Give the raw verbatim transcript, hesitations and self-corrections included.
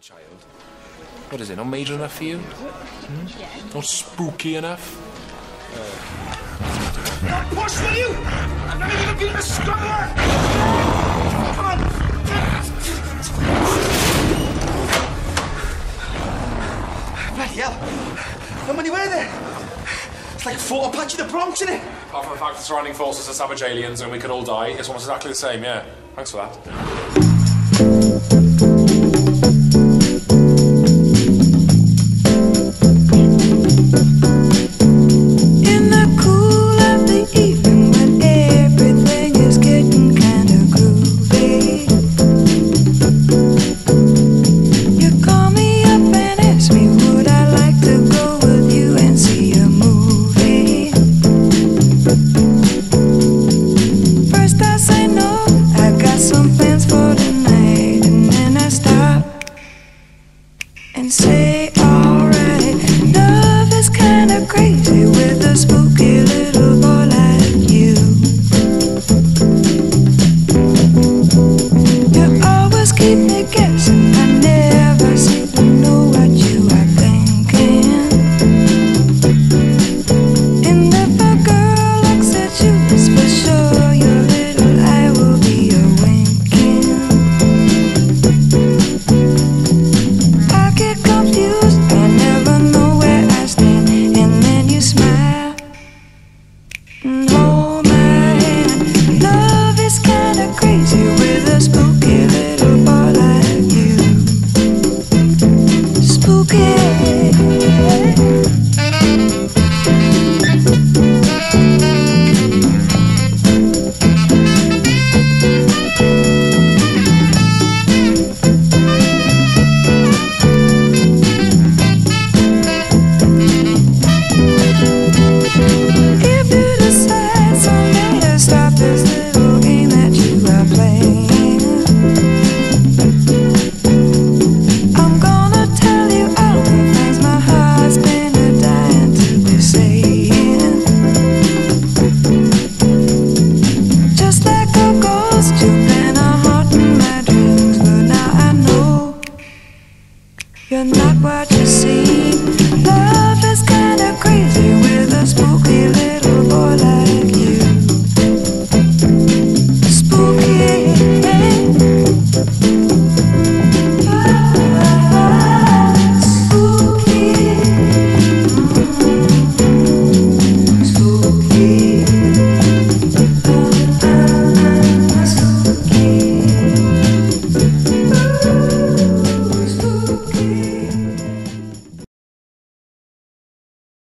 Child. What is it, not major enough for you? Hmm? Yeah. Not spooky enough? Uh... Don't push, will you? I'm not even looking at the scrubber! Come on! Bloody hell! How many were there? It's like a photo patch of the Bronx, isn't it? Apart from the fact the surrounding forces are savage aliens and we could all die, it's almost exactly the same, yeah. Thanks for that. Say alright, love is kinda crazy with a spooky little boy like you. You always keep me guessing, I never seem to know what you are thinking. And if a girl looks at you, it's for sure your little eye will be a winking. I get confused, I never know where I stand, and then you smile and hold my hand. Love is kinda crazy with a spooky little boy like you. Spooky. You're not what you seem. Love is kinda crazy with a spooky